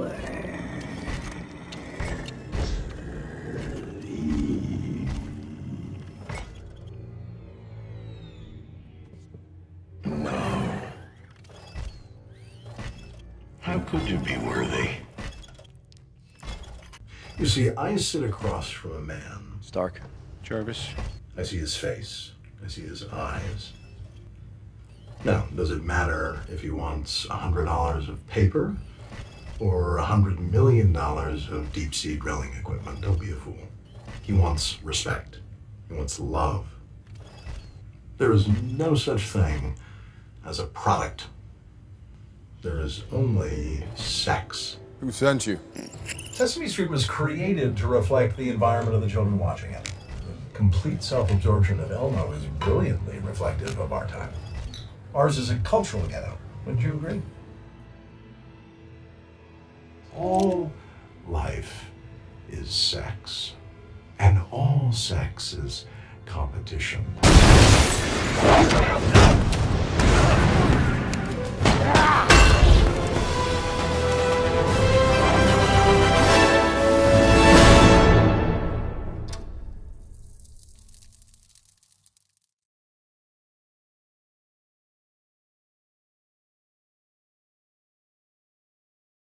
door. No. How could you be worthy? You see, I sit across from a man. Stark. Jarvis. I see his face. I see his eyes. Now, does it matter if he wants $100 of paper or $100 million of deep-sea drilling equipment? Don't be a fool. He wants respect. He wants love. There is no such thing as a product. There is only sex. Who sent you? Sesame Street was created to reflect the environment of the children watching it. The complete self-absorption of Elmo is brilliantly reflective of our time. Ours is a cultural ghetto. Wouldn't you agree? All life is sex, and all sex is competition.